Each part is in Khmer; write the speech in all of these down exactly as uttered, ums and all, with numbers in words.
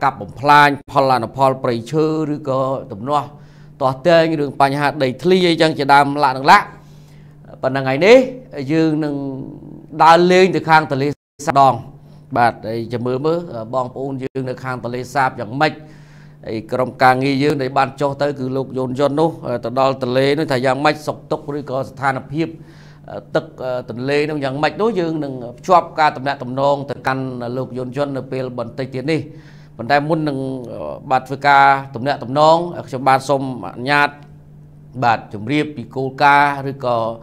cặp bổng plan phò là nó phò bày chư rồi có tụm nó tỏ tên đường bánh hạt đầy thli chẳng chỉ đam lạ được lạ phần là ngày đấy dương nâng đa lên từ khang tờ lê sạp đòn bạt chỉ mơ mơ bong ôn dương được khang tờ lê sạp chẳng mạch cầm càng nghi dương để ban cho tới cứ lục dồn dồn nô tờ đo tờ lê nó thời gian mạch sọc tốc rồi có than hợp hiệp tức tờ lê nó chẳng mạch đối dương nâng chọc ca tầm đạn tầm nông từ căn lục dồn dồn ở bên bần tây tiến đi bần đây muốn nâng bạt với ca tầm đạn tầm nông cho ban xôm nhạt bạt chùm riêng bị cô ca rồi có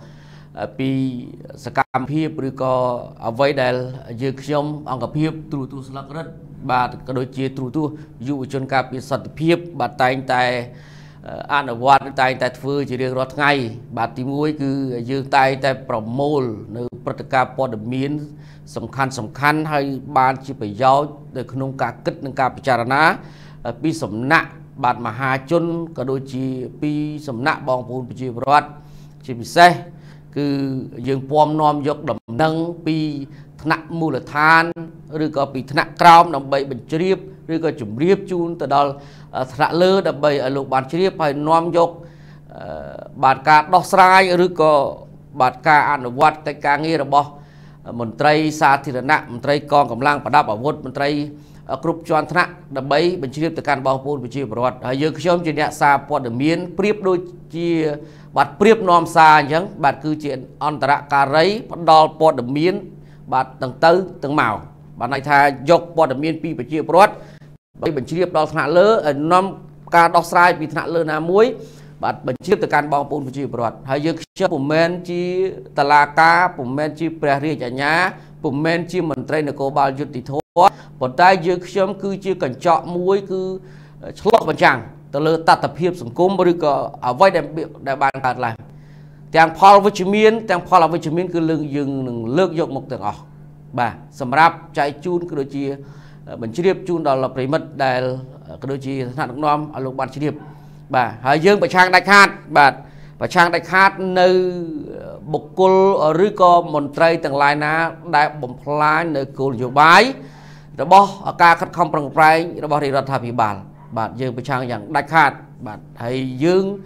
pi sekam hiệp rồi có ở vậy đây dương trong ông gặp hiệp tru tu sạc rất bà có đôi chia tru tu dụ chôn ca pi sạt hiệp bà tay tay ăn ở quạt tay tay phơi chỉ riêng rót ngay bà tìm muối cứ dương tay tay promote nơi proteka pod miến sầm khăn sầm khăn hay ban chỉ phải giáo để không cả kích nâng cả chả ná pi sầm nạ bà mà hà chôn có đôi chi pi sầm nạ bong phun pi rót chỉ bị xe cứ dương pom nom dọc đầm nâng pi nặng mù là than rồi có pi nặng crom đầm bầy bình triếp rồi có chủng riếp chun từ đó thạ lơ đầm bầy ở lục bàn triếp hay nom dọc bàn ca đo sai rồi có bàn ca ăn vặt tay ca nghe rồi bỏ mình trai xa thì là nặng mình trai con cầm lang và đáp bảo vốn mình trai group cho nặng đầm bầy bình triếp từ can bao phun bình triếp rồi dương trong trên địa xa pod được miến priếp đôi chia bạt priếp nom xa chẳng bạt cứ chuyện on tara cà rấy bắt đo pod được miến bạt từng tới từng màu bạn này thay dọc pod được miến pi bình triếp rồi bây bình triếp đo thạ lơ nom ca đo sai bị thạ lơ na muối bạt bình triếp từ can bao phun bình triếp rồi hay dương cho bùm men chi tala ca bùm men chi prairie chả nhá bùm men chi mình trai nó có bao nhiêu tỷ thô còn tay dương chấm cứ chưa cần chọn muối cứ lọc vào chẳng từ lơ ta tập hiệp sủng cung bởi có ở vai đại đại ban cả lại tiếng Paul vitamin tiếng Paul vitamin cứ lưng dừng lược dụng một tiếng ở bà sầm ráp chạy chun cứ đôi chia mình chỉ điệp chun đó là mất đại cái đôi chia thằng nom ở lục ban chỉ điệp bà hải dương phải trang đại khát bà và trang đại khát nơi bục cô ở rưỡi co một trai từng lại ná đại bom phai nơi cô nhiều bái rồi bỏ ca khát không bằng phai rồi bỏ thì ra thà bị bàn bạn dương bị trang dạng đại khát bạn hay dương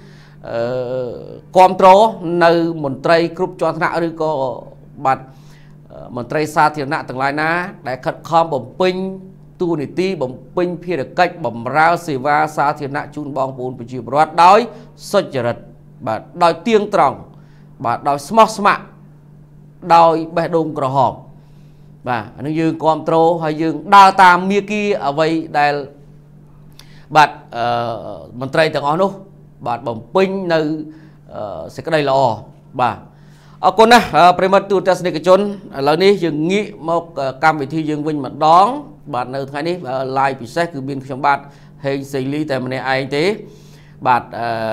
control nơi một trai group cho thằng rưỡi co bạn một trai xa thì nặng từng lại ná đại khát không bom pin tu nị ti bom pin phía được cách bom rau xì va xa thì nặng chun bong bùn bị chịu bớt đói sốt chật bạn đòi tiếng tròn bạn đòi smart smart đòi bè đôn cỏ hòm và nó dương control hay dương đa tam mía kia ở vậy đây bạn mình trai từng on đâu bạn bấm pin nơi sẽ cái đây là o bà ở con này primer tu test này cái chốn lần này dương nghĩ một cam vị thi dương vinh mà đón bạn nơi thay này live bị xét cứ biên trong bạn hình xử lý tại mình ai tế bạn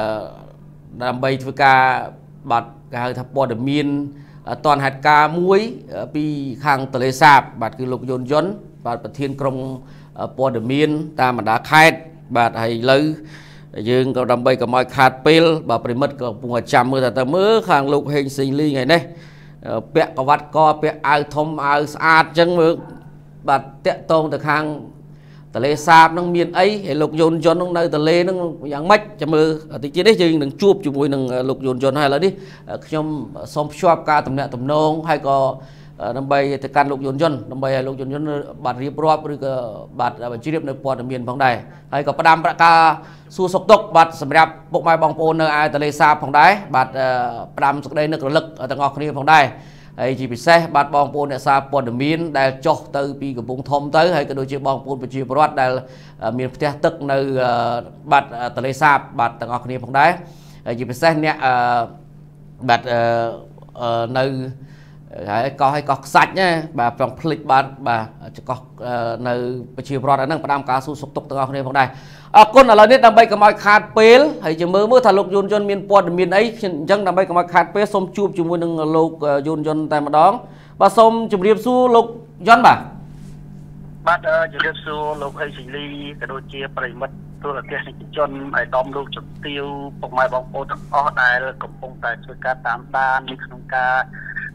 làm bay với cả bạt cả thập bò đầm miên toàn hạt ca muối pi khang tờ lê sạp bạt cứ lục dồn dồn bạt bạt thiên công bò đầm miên ta mà đã khai bạt hay lấy dương có đầm bay có mọi khát pil bà phải mất có một trăm mươi ta mới khang lục hình sinh ly ngày này bẹ có vắt co bẹ ai thông ai sát chân mưa bạt tẹt tôn từ khang tờ lê sạp nó miền ấy hay lục dồn dồn nó nơi tờ lê nó dạng mách cho mơ thì chỉ đấy chứ đừng chuột chụp mùi đừng lục dồn dồn hay là đi trong xóm shop ca tầm nè tầm nông hay có năm bay thì can lục dồn dồn năm bay lục dồn dồn bạt riệp rop rồi bạt chỉ riệp nơi port miền phong đài hay có padam ca su sọc tốc bạt sầm rạp bộ mai bong pôn nơi ai tờ lê sạp phong đài bạt padam sọc đây nước lực ở tầng ngọc kia phong đài hay chỉ bị xe bạt bong pôn để xa port miền đại cho từ pi của vùng thông tới hay cái đôi chiếc bong pôn bị chia bớt đại miền phía tức nơi bạt tờ lê sạp bạt tầng ngọc kia phong đài chỉ bị xe nè bạt nơi có hay có sạch nhé bà phòng click bạn bà có nơi chiều rồi đã nâng padam cá su sọc tốc tầng ngọc kia phong đài con là lời nét đam bay cái mọi khát pel hay chỉ mơ mơ thà lục dồn dồn miền port miền ấy chẳng đam bay cái mọi khát pel xôm chụp chụp môi nâng lục dồn dồn tại mà đó và xôm chụp điệp su lục dồn bà bắt chụp điệp su lục hay xử lý cái đôi chia phải mất tôi là tiền chọn phải đom lục chụp tiêu bọc mai bọc ô tóc ó đại là cổng bông tại chơi cá tám đan đi không cá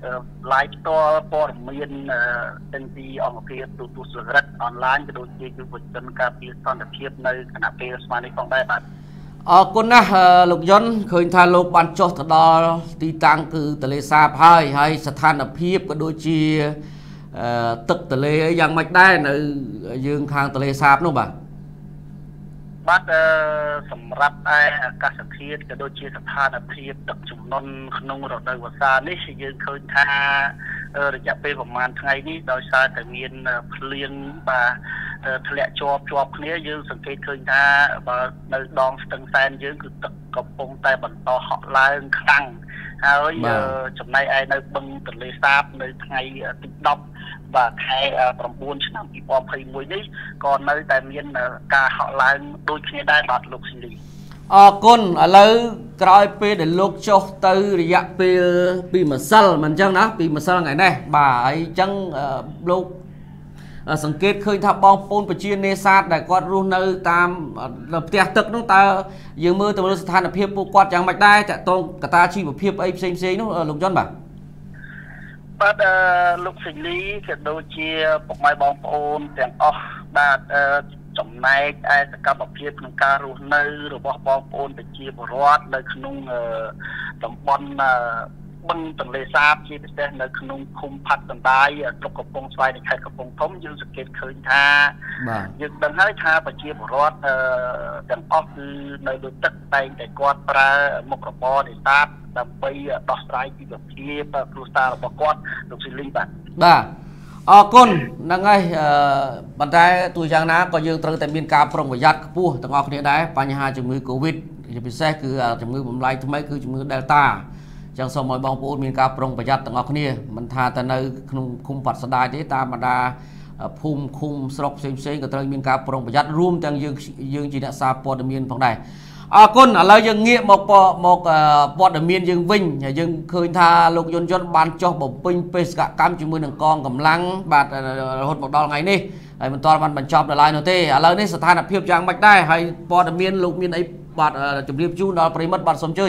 live store ព័ត៌មានទាំងពីអង្គភាពទូទូសរិទ្ធអនឡាញក៏ដូចជាយុវជនការពារសន្តិភាពនៅគណៈពេលស្មាននេះផងដែរបាទអរគុណណាស់លោកយុនឃើញថាលោកបានចុះទៅដល់ទីតាំងគឺទន្លេសាបហើយហើយស្ថានភាពក៏ដូចជាទឹកទន្លេអីយ៉ាងម៉េចដែរនៅយើងខាងទន្លេសាបនោះបាទបាទសម្រាប់ឯអាកាសធាតុក៏ដូចជាស្ថានភាពទឹកជំនន់ក្នុងរដូវវស្សានេះយើងឃើញថារយៈពេលប្រហែលថ្ងៃនេះដោយសារតែមានភ្លៀងបាទធ្លាក់ជាប់ជាប់គ្នាយើងសង្កេតឃើញថាបើនៅដងស្ទឹងសែនយើងគឺទឹកកំពុងតែបន្តហក់ឡើងខ្លាំងហើយចំណែកឯនៅបឹងទន្លេសាបនៅថ្ងៃទីដប់បាទខែ9ឆ្នាំ2021នេះក៏នៅតែមានការហក់ឡើងដូចគ្នាដែរបាទលោកស៊ីលីអរគុណឥឡូវក្រោយពេលដែលលោកចុះទៅរយៈពេលពីម្សិលមិនអញ្ចឹងណាពីម្សិលថ្ងៃនេះបាទហើយអញ្ចឹងលោកសង្កេតឃើញថាបងប្អូនប្រជានេសាទដែលគាត់រស់នៅតាមផ្ទះទឹកនោះតើយើងមើលទៅលើស្ថានភាពពួកគាត់យ៉ាងម៉េចដែរតើតងកត្តាជីវភាពអីផ្សេងផ្សេងនោះលោកយុនបាទបាទលោកសេលីក៏ដូចជាពុកម៉ែបងប្អូនទាំងអស់បាទចំណែកឯសកម្មភាពក្នុងការរស់នៅរបស់បងប្អូនប្រជាពលរដ្ឋនៅក្នុងតំបន់បឹងទន្លេសាបជាពិសេសនៅក្នុងឃុំផាត់ដណ្ដាយស្រុកកំពង់ស្វាយនៃខេត្តកំពង់ធំយើងសង្កេតឃើញថាយើងដឹងហើយថាប្រជាពលរដ្ឋទាំងអស់គឺនៅលើទឹកតែងតែគាត់ប្រើមុខរបរនេសាទដើម្បីដោះស្រាយជីវភាពគ្រួសាររបស់គាត់លោកស៊ីលីបាទបាទអរគុណហ្នឹងហើយប៉ុន្តែទោះយ៉ាងណាក៏យើងត្រូវតែមានការប្រុងប្រយ័ត្នខ្ពស់ទាំងអស់គ្នាដែរបញ្ហាជំងឺ Covid ជាពិសេសគឺជំងឺបំលែងថ្មីគឺជំងឺ Delta អញ្ចឹងសូមឲ្យបងប្អូនមានការប្រុងប្រយ័ត្នទាំងអស់គ្នាមិនថាតែនៅក្នុងឃុំផាត់ស្ដាយទេតាមបណ្ដាភូមិឃុំស្រុកផ្សេងផ្សេងក៏ត្រូវមានការប្រុងប្រយ័ត្នរួមទាំងយើងយើងជាអ្នកសារព័ត៌មានផងដែរអរគុណឥឡូវយើងងាកមកមកព័ត៌មានយើងវិញយើងឃើញថាលោកយុនយុនបានចុះបំពេញបេសកកម្មជាមួយនឹងកងកម្លាំងបាទរហូតមកដល់ថ្ងៃនេះហើយមិនទាន់បានបញ្ចប់ដល់ឡើយនោះទេឥឡូវនេះស្ថានភាពយ៉ាងម៉េចដែរហើយព័ត៌មានលោកមានអីបាទជម្រាបជូនដល់ប្រិមិត្តបាទសូមអញ្ជើញ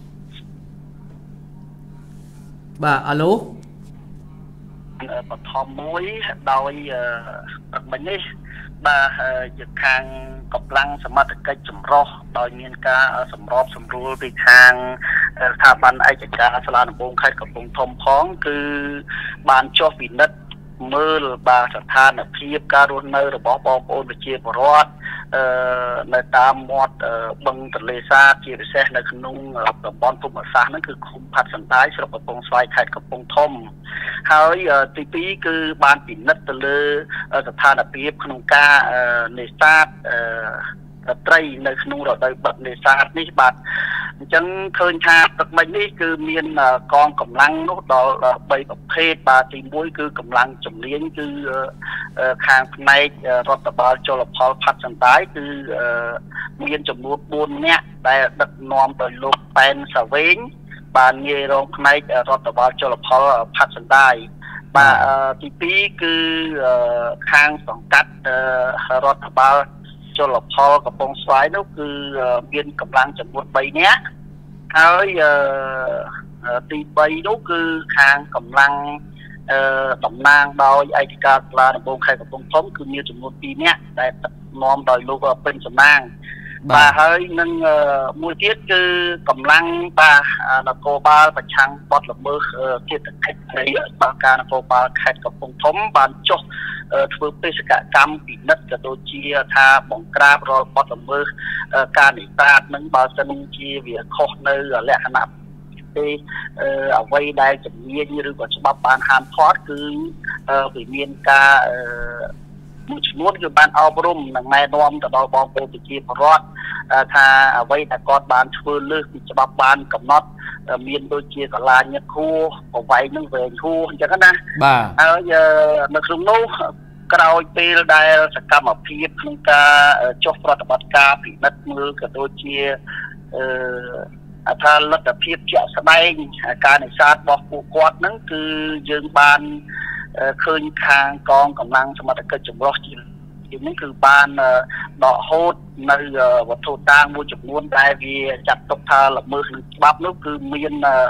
បាទអាឡូបឋមមួយដោយមិញនេះបាទយកខាងកម្លាំងសមត្ថកិច្ចចម្រុះដោយមានការសម្របសម្រួលពីខាងស្ថាប័នឯកការសាលាដំបងខេត្តកំពង់ធំផងគឺបានចុះពិនិត្យមើលបាទស្ថានភាពការរស់នៅរបស់បងប្អូនប្រជាពលរដ្ឋនៅតាមមាត់បឹងទន្លេសាបជាពិសេសនៅក្នុងតំបន់ភូមិសាស្ត្រហ្នឹងគឺឃុំផាត់សណ្ដាយស្រុកកំពង់ស្វាយខេត្តកំពង់ធំហើយទីពីរគឺបានពិនិត្យទៅលើស្ថានភាពក្នុងការនេសាទត្រីនៅក្នុងរដូវបិទនេសាទនេះបាទអញ្ចឹងឃើញថាព្រឹកមិញនេះគឺមានកងកម្លាំងនោះដល់បីប្រភេទបាទទីមួយគឺកម្លាំងជំនាញគឺខាងផ្នែករដ្ឋបាលជលផលផាត់សណ្ដាយគឺមានចំនួនបួននាក់ដែលដឹកនាំដោយលោកប៉ែនសាវែងបាននាយរងផ្នែករដ្ឋបាលជលផលផាត់សណ្ដាយបាទទីពីរគឺខាងសង្កាត់រដ្ឋបាលជលផលកំពង់ស្វាយនោះគឺមានកម្លាំងចំនួនបីនាក់ហើយទីបីនោះគឺខាងកម្លាំងតំណាងដោយឯកការសាលាដំបងខេត្តកំពង់ធំគឺមានចំនួនពីរនាក់ដែលដឹកនាំដោយលោកពេញសំណាងបាទហើយនឹងមួយទៀតគឺកម្លាំងបាទនគរបាលប្រឆាំងបទល្មើសសេដ្ឋកិច្ចនៃបាការនគរបាលខេត្តកំពង់ធំបានចុះធ្វើបេសកកម្មពិនិត្យក៏ដូចជាថាបង្ក្រាបរាល់បទល្មើសការនេសាទនឹងបើសិនជាវាខុសនៅលក្ខណៈទេអ្វីដែលជំនាញឬក៏ច្បាប់បានហាមឃាត់គឺវាមានការមួយចំនួនគឺបានអប់រំនិងណែនាំទៅដល់បងប្អូនប្រជាពលរដ្ឋថាអ្វីដែលគាត់បានធ្វើលើសពីច្បាប់បានកំណត់មានដូចជាកលាញឹកខួរប្រវែងនឹងវែងខួរអញ្ចឹងណាបាទហើយនៅក្នុងនោះក្រោយពេលដែលសកម្មភាពក្នុងការចុះប្រតិបត្តិការពិនិត្យមើលក៏ដូចជាអឺអថាលទ្ធភាពជាក់ស្ដែងការនេសាទរបស់ពួកគាត់ហ្នឹងគឺយើងបានឃើញខាងកងកម្លាំងសមត្ថកិច្ចចម្រុះជានេះគឺបានដកហូតនៅវត្ថុតាងមួយចំនួនដែលវាចាត់ទុកថាល្មើសនឹងច្បាប់នោះគឺមាន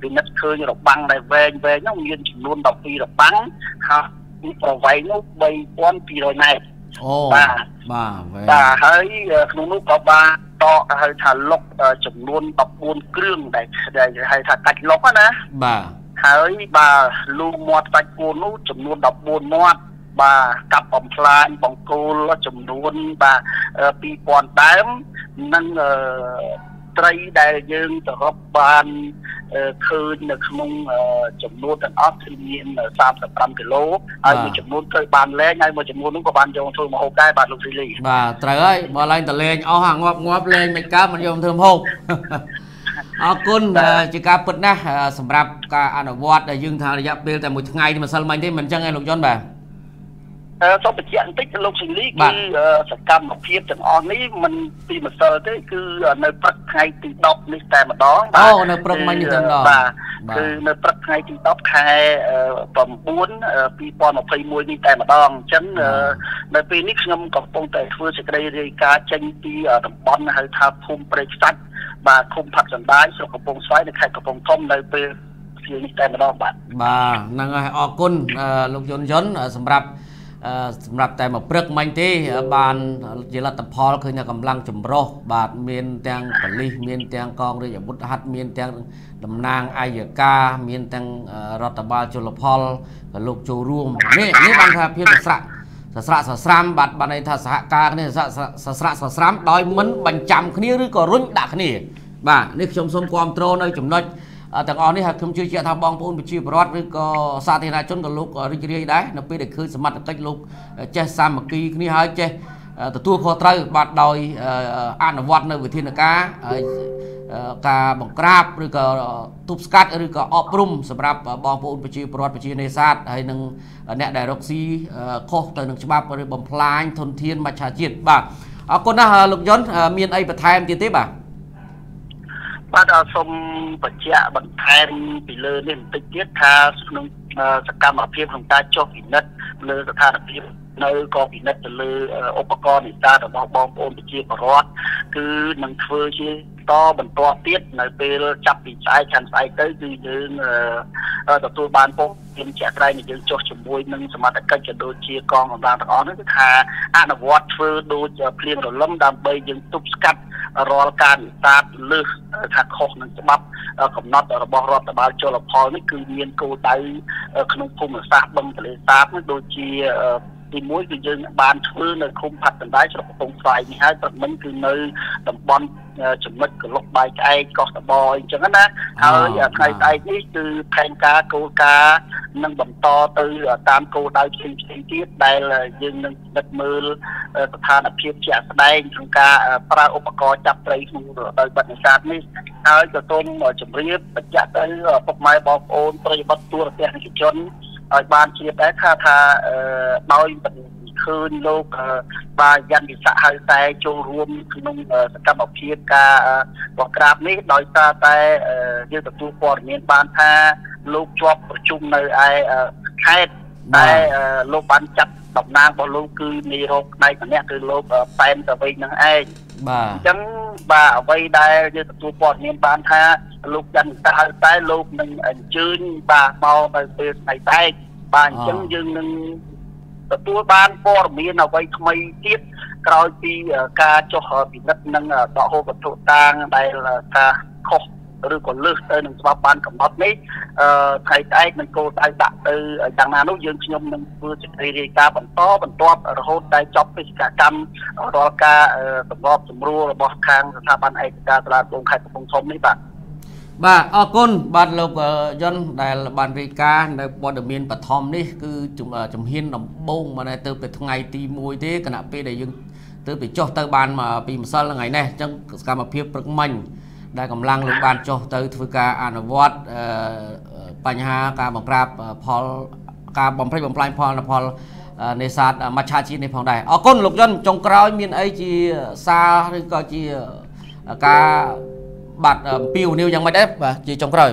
ពីនិតឃើញរបាំងដែលវែងវែងនោះមានចំនួនដប់ពីររបាំងហើយប្រវែងនោះបីពាន់ពីររយម៉ែត្រអូបាទបាទបាទហើយក្នុងនោះក៏បានតកហៅថាលុកចំនួនដប់បួនគ្រឿងដែលហៅថាកាច់លុកណាបាទហើយបាទលូមាត់សាច់គោនោះចំនួនដប់បួនមាត់បាទកាប់បំផ្លាញបង្គោលចំនួនបាទពីរពាន់ដើមនិងត្រីដែលយើងទៅរកបានឃើញនៅក្នុងចំនួនទាំងអស់គឺមានសាមសិបប្រាំគីឡូហើយមួយចំនួនត្រូវបានលែងហើយមួយចំនួននោះក៏បានយកធ្វើម្ហូបដែរបាទលោកស៊ីលីបាទត្រូវហើយបើឡើងតលែងអស់អាងាប់ងាប់លែងមិនកើតមិនយកធ្វើម្ហូបអរគុណជាការពិតណាស់សម្រាប់ការអនុវត្តដែលយើងថារយៈពេលតែមួយថ្ងៃនេះម្សិលមិញទេមិនអញ្ចឹងឯងលោកយុនបាទសូមបញ្ជាក់បន្តិចទៅលោកស៊ីលីគឺសកម្មភាពទាំងអស់នេះមិនពីម្សិលទេគឺនៅព្រឹកថ្ងៃទីដប់នេះតែម្ដងបាទអូនៅព្រឹកមិញនេះតែម្ដងបាទគឺនៅព្រឹកថ្ងៃទីដប់ខែប្រាំបួន ពីរពាន់ម្ភៃមួយនេះតែម្ដងអញ្ចឹងនៅពេលនេះខ្ញុំកំពុងតែធ្វើសេចក្តីរាយការណ៍ចេញពីតំបន់ហៅថាភូមិព្រែកខ្សាច់បាទឃុំផាត់សណ្ដាយស្រុកកំពង់ស្វាយនៅខេត្តកំពង់ធំនៅពេលជានេះតែម្ដងបាទបាទហ្នឹងហើយអរគុណលោកយុនយុនសម្រាប់សម្រាប់តែមកព្រឹកមិញទេបានជាលទ្ធផលឃើញថាកម្លាំងចម្រុះបាទមានទាំងប៉ូលីសមានទាំងកងរាជអាវុធហត្ថមានទាំងតំណាងអាយកាមានទាំងរដ្ឋបាលជលផលក៏លោកចូលរួមនេះនេះបានថាភាពស្រៈសស្រៈសស្រាំបាទបានន័យថាសហការគ្នាសស្រៈសស្រាំដោយមិនបញ្ចាំគ្នាឬក៏រុញដាក់គ្នាបាទនេះខ្ញុំសូមគាំទ្រនៅចំណុចទាំងអស់នេះហើយខ្ញុំជឿជាក់ថាបងប្អូនប្រជាពលរដ្ឋឬក៏សាធារណជនក៏លោករីករាយដែរនៅពេលដែលឃើញសមត្ថកិច្ចលោកចេះសាមគ្គីគ្នាហើយចេះទទួលខុសត្រូវបាទដោយអនុវត្តនៅវិធានការហើយការបង្ក្រាបឬក៏ទប់ស្កាត់ឬក៏អប់រំសម្រាប់បងប្អូនប្រជាពលរដ្ឋប្រជានេសាទហើយនឹងអ្នកដែលរកស៊ីខុសទៅនឹងច្បាប់ឬបំផ្លាញធនធានមច្ឆជាតិបាទអរគុណណាស់លោកយុនមានអីបន្ថែមទៀតទេបាទបាទសូមបញ្ជាក់បន្ថែមពីលើនេះបន្តិចទៀតថាក្នុងសកម្មភាពក្នុងការចុះពិនិត្យលើស្ថានភាពនៅក៏ពិនិត្យទៅលើឧបករណ៍នេសាទរបស់បងប្អូនប្រជាពលរដ្ឋគឺនឹងធ្វើជាតបន្តទៀតនៅពេលចាប់ពីស្អែកខាងស្អែកទៅគឺយើងទទួលបានពុកមានជាក់ស្ដែងយើងចុះជាមួយនឹងសមត្ថកិច្ចក៏ដូចជាកងកម្លាំងទាំងអស់នោះគឺថាអនុវត្តធ្វើដូចភ្លៀងរលឹមដើម្បីយើងទប់ស្កាត់រាល់ការនេសាទលើសថាខុសនឹងច្បាប់កំណត់របស់រដ្ឋបាលជលផលនេះគឺមានគោលដៅក្នុងភូមិសាស្ត្របឹងទន្លេសាបនេះដូចជាទីមួយគឺយើងបានធ្វើនៅឃុំផាត់សណ្ដាយស្រុកកំពង់ស្វាយនេះហើយព្រឹកមិញគឺនៅតំបន់ចំណុចកលុកបាយក្អែកកោះតបអីចឹងណាហើយថ្ងៃស្អែកនេះគឺផែនការគោលការណ៍នឹងបន្តទៅតាមគោលដៅផ្សេងផ្សេងទៀតដែលយើងនឹងពិនិត្យមើលស្ថានភាពជាក់ស្ដែងក្នុងការប្រើឧបករណ៍ចាប់ត្រីក្នុងរដូវបិទនេសាទនេះហើយក៏សូមជម្រាបបញ្ជាក់ទៅពុកម៉ែបងប្អូនប្រិយមិត្តទូរទស្សនិកជនឲ្យបានជ្រាបដែរថាថាដោយឃើញលោកបាទយន្តវិស័កហៅតែចូលរួមក្នុងសកម្មភាពការបង្ក្រាបនេះដោយសារតែយើងទទួលព័ត៌មានបានថាលោកជាប់ប្រជុំនៅឯខេត្តតែលោកបានចាត់តំណាងរបស់លោកគឺនាយរកផ្នែកម្នាក់គឺលោកប៉ែនតាវិញនឹងឯងបាទអញ្ចឹងបាទអ្វីដែលយើងទទួលព័ត៌មានបានថាលោកយន្តវិស័កហៅតែលោកនឹងអញ្ជើញបាទមកនៅពេលថ្ងៃស្អែកបាទអញ្ចឹងយើងនឹងទទួលបានព័ត៌មានអ្វីថ្មីទៀតក្រោយពីការចុះពិនិត្យនិងដកហូបវត្ថុតាងដែលថាខុសឬក៏លើសទៅនឹងច្បាប់បានកំណត់នេះថ្ងៃស្អែកនឹងគោលដៅដាក់ទៅយ៉ាងណានោះយើងខ្ញុំនឹងធ្វើសេចក្តីរាយការណ៍បន្តបន្ទាប់រហូតដល់ចប់បេសកកម្មរាល់ការសម្របសម្រួលរបស់ខាងស្ថាប័នឯកការសាលាដំបងខេត្តកំពង់ធំនេះបាទបាទអរគុណបាទលោកយុនដែលបានរាយការណ៍នៅព័ត៌មានបឋមនេះគឺជំហានដំបូងមកទៅទៅថ្ងៃទីមួយទេគណៈពេលដែលយើងទៅទៅចុះទៅបានពីម្សិលថ្ងៃនេះអញ្ចឹងសកម្មភាពព្រឹកមិញដែលកម្លាំងលោកបានចុះទៅធ្វើការអនុវត្តបញ្ហាការបង្ក្រាបផលការបំផ្លិចបំផ្លាញផលផលនេសាទមច្ឆជាតិនេះផងដែរអរគុណលោកយុនចុងក្រោយមានអីជាសារឬក៏ជាការបាទពីវនីវយ៉ាងម៉េចដែរបាទជាចុងក្រោយ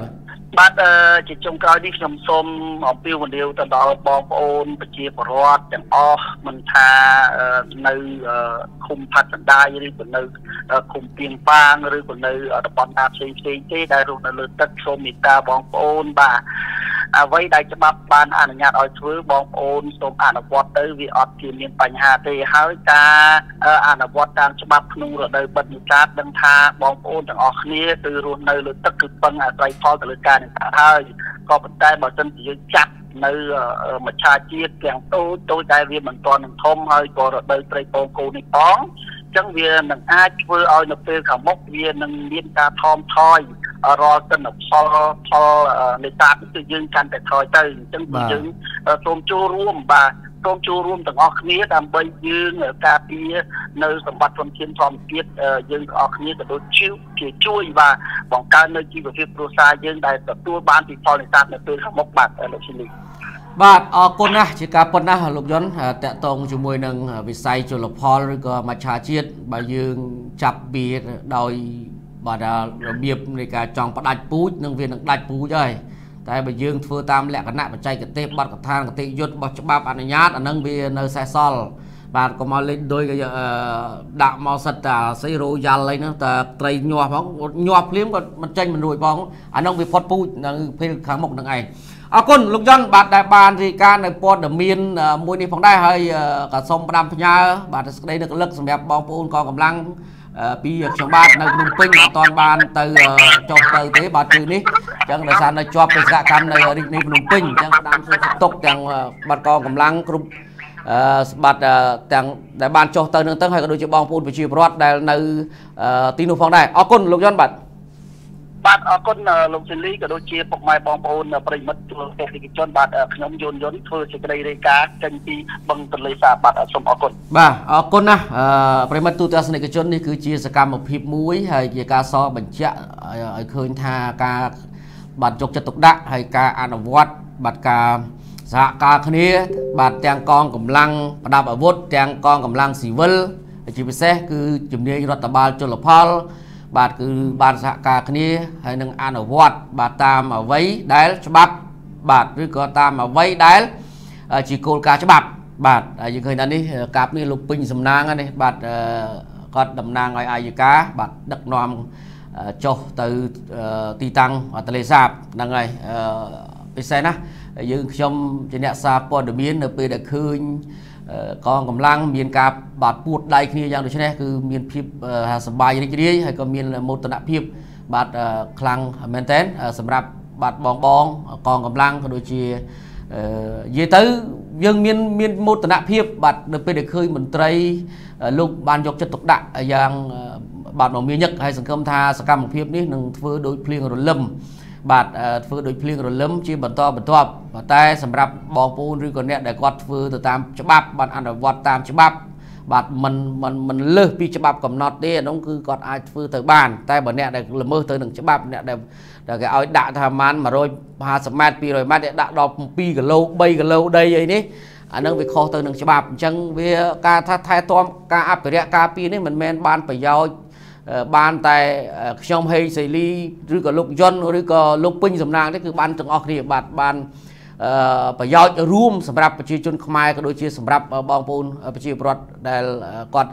បាទជាចុងក្រោយនេះខ្ញុំសូមអំពាវនាវទៅដល់បងប្អូនប្រជាពលរដ្ឋទាំងអស់មិនថានៅឃុំផាត់សណ្ដាយឬក៏នៅឃុំពីងប៉ាងឬក៏នៅតំបន់ណាផ្សេងផ្សេងទេដែលរស់នៅលើទឹកសូមមេត្តាបងប្អូនបាទអ្វីដែលច្បាប់បានអនុញ្ញាតឲ្យធ្វើបងប្អូនសូមអនុវត្តទៅវាអត់ជាមានបញ្ហាទេហើយការអនុវត្តតាមច្បាប់ក្នុងរដូវបិទនេសាទដឹងថាបងប្អូនទាំងអស់គ្នាគឺរស់នៅលើទឹកគឺពឹងអាស្រ័យផលទៅលើការនេសាទហើយក៏ប៉ុន្តែបើសិនជាយើងចាត់នៅមច្ឆជាតិទាំងតូចតូចដែលវាមិនទាន់នឹងធំហើយក៏រដូវត្រីពងគោនេះផងអញ្ចឹងវានឹងអាចធ្វើឲ្យនៅពេលខាងមុខវានឹងមានការថមថយរាល់ទិន្នផលផលនេសាទគឺយើងកាន់តែថយទៅអញ្ចឹងគឺយើងសូមចូលរួមបាទសូមចូលរួមទាំងអស់គ្នាដើម្បីយើងការពារនៅសម្បត្តិធនធានធម្មជាតិយើងទាំងអស់គ្នាក៏ដូចជាជួយបាទបង្កើននៅជីវភាពគ្រួសារយើងដែលទទួលបានពីផលនេសាទនៅពេលខាងមុខបាទលោកឈីលីបាទអរគុណណាស់ជាការប៉ុណ្ណាលោកយុនតកតងជាមួយនឹងវិស័យជលផលឬក៏មច្ឆជាតិបើយើងចាប់វាដោយបាទរបៀបនៃការចង់ផ្ដាច់ពូជនឹងវានឹងដាច់ពូជហើយតែបើយើងធ្វើតាមលក្ខណៈបច្ចេកទេសបទកថាគតិយុត្តរបស់ច្បាប់អនុញ្ញាតអានឹងវានៅសេសសល់បាទកុំឲ្យលេងដូចដាក់មកសិតតាស្អីរោយ៉ាល់អីហ្នឹងតែត្រីញាស់ផងញាស់ភ្លាមក៏មិនចេញមិនរួចផងអានឹងវាផុតពូជនៅពេលខាងមុខនឹងឯងអរគុណលោកយុនបាទដែលបានរាយការណ៍នៅព័ត៌មានមួយនេះផងដែរហើយក៏សូមផ្ដាំផ្ញើបាទសេចក្តីនឹករលឹកសម្រាប់បងប្អូនកងកម្លាំងពីខ្ញុំបាទនៅភ្នំពេញអត់ទាន់បានទៅចុះទៅទេបាទគឺនេះអញ្ចឹងដោយសារនៅជាប់បេសកកម្មនៅរាជធានីភ្នំពេញអញ្ចឹងផ្ដាំសួរសុខទុក្ខទាំងបាត់កងកម្លាំងគ្រប់ស្បាត់ទាំងដែលបានចុះទៅនឹងទៅហើយក៏ដូចជាបងប្អូនប្រជាពលរដ្ឋដែលនៅទីនោះផងដែរអរគុណលោកយុនបាទបាទអរគុណលោកសេលីក៏ដូចជាពុកម៉ែបងប្អូនប្រិយមិត្តទូរទស្សនិកជនបាទខ្ញុំយុនយុនធ្វើសេចក្តីរាយការណ៍ចេញពីបឹងទន្លេសាបបាទសូមអរគុណបាទអរគុណណាស់ប្រិយមិត្តទូរទស្សនិកជននេះគឺជាសកម្មភាពមួយហើយជាការសរបញ្ជាក់ឲ្យឃើញថាការបាទយកចិត្តទុកដាក់ហើយការអនុវត្តបាទការសហការគ្នាបាទទាំងកងកម្លាំងប្រដាប់អាវុធទាំងកងកម្លាំងស៊ីវិលជាពិសេសគឺជំនាញរដ្ឋបាលជលផលបាទគឺបានសហការគ្នាហើយនឹងអនុវត្តបាទតាមអ្វីដែលច្បាប់បាទឬក៏តាមអ្វីដែលជាគោលការណ៍ច្បាប់បាទហើយយើងឃើញថានេះកាប់នេះលោកពេញសំណាងនេះបាទគាត់តំណាងឲ្យអាយកាបាទដឹកនាំចុះទៅទីតាំងទន្លេសាបហ្នឹងហើយពិសេសណាយើងខ្ញុំជាអ្នកសារព័ត៌មាននៅពេលដែលឃើញកងកម្លាំងមានការបាទពួតដៃគ្នាយ៉ាងដូចនេះគឺមានភាពសប្បាយរីករាយហើយក៏មានមោទនភាពបាទខ្លាំងមែនទែនសម្រាប់បាទបងបងកងកម្លាំងក៏ដូចជានិយាយទៅយើងមានមានមោទនភាពបាទនៅពេលដែលឃើញមន្ត្រីលោកបានយកចិត្តទុកដាក់យ៉ាងបាទមកមានញឹកហើយសង្ឃឹមថាសកម្មភាពនេះនឹងធ្វើដោយភ្លៀងរលឹមបាទធ្វើដោយភ្លៀងរលឹមជាបន្តបន្ទាប់តែសម្រាប់បងប្អូនឬក៏អ្នកដែលគាត់ធ្វើទៅតាមច្បាប់បានអនុវត្តតាមច្បាប់បាទមិនមិនមិនលើសពីច្បាប់កំណត់ទេអានោះគឺគាត់អាចធ្វើទៅបានតែបើអ្នកដែលល្មើសទៅនឹងច្បាប់អ្នកដែលដែលគេឲ្យដាក់ថាម៉ានmột trăm hai mươiម៉ែត្រពីររយម៉ែត្រដាក់ដល់ពីរគីឡូបីគីឡូដីអីនេះអានឹងវាខុសទៅនឹងច្បាប់អញ្ចឹងវាការថាថែទាំការអភិរក្សការពារនេះមិនមែនបានប្រយោជន៍បានតែខ្ញុំហេសេលីឬក៏លោកយុនឬក៏លោកពេញសំណាងនេះគឺបានទាំងអស់គ្នាបាទបានប្រយោជន៍រួមសម្រាប់ប្រជាជនខ្មែរក៏ដូចជាសម្រាប់បងប្អូនប្រជាពលរដ្ឋដែលគាត់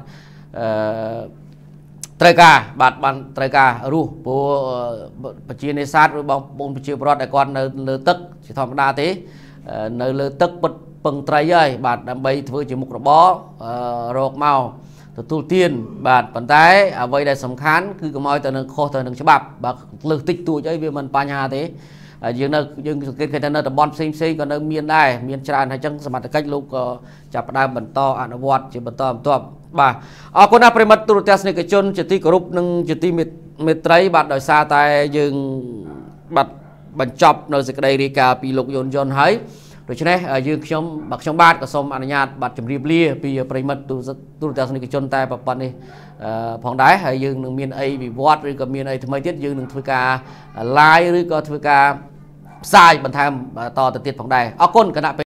ត្រូវការបាទបានត្រូវការរស់ព្រោះប្រជានេសាទឬបងប្អូនប្រជាពលរដ្ឋដែលគាត់នៅលើទឹកជាធម្មតាទេនៅលើទឹកពិតពឹងត្រីហើយបាទដើម្បីធ្វើជាមុខរបររកមកទទួលទានបាទប៉ុន្តែអ្វីដែលសំខាន់គឺកុំឲ្យទៅនឹងខុសទៅនឹងច្បាប់បាទលើសតិចតួចអីវាមិនបញ្ហាទេយើងនៅយើងសង្កេតឃើញថានៅតំបន់ផ្សេងផ្សេងក៏នៅមានដែរមានច្រើនហើយចឹងសមត្ថកិច្ចលោកក៏ចាប់ផ្ដើមបន្តអនុវត្តជាបន្តបន្ទាប់បាទអរគុណណាស់ប្រិមិត្តទូរទស្សនិកជនជាទីគោរពនិងជាទីមេត្រីបាទដោយសារតែយើងបាទបញ្ចប់នៅសេចក្តីរាយការណ៍ពីលោកយុនយុនហើយដូច្នេះយើងខ្ញុំបាទខ្ញុំបាទក៏សូមអនុញ្ញាតបាទជម្រាបលាពីប្រិមិត្តទូរទស្សនិកជនតែប៉ុណ្ណេះផងដែរហើយយើងនឹងមានអីវិវត្តឬក៏មានអីថ្មីទៀតយើងនឹងធ្វើការ live ឬក៏ធ្វើការផ្សាយបន្ថែមតទៅទៀតផងដែរអរគុណគណៈ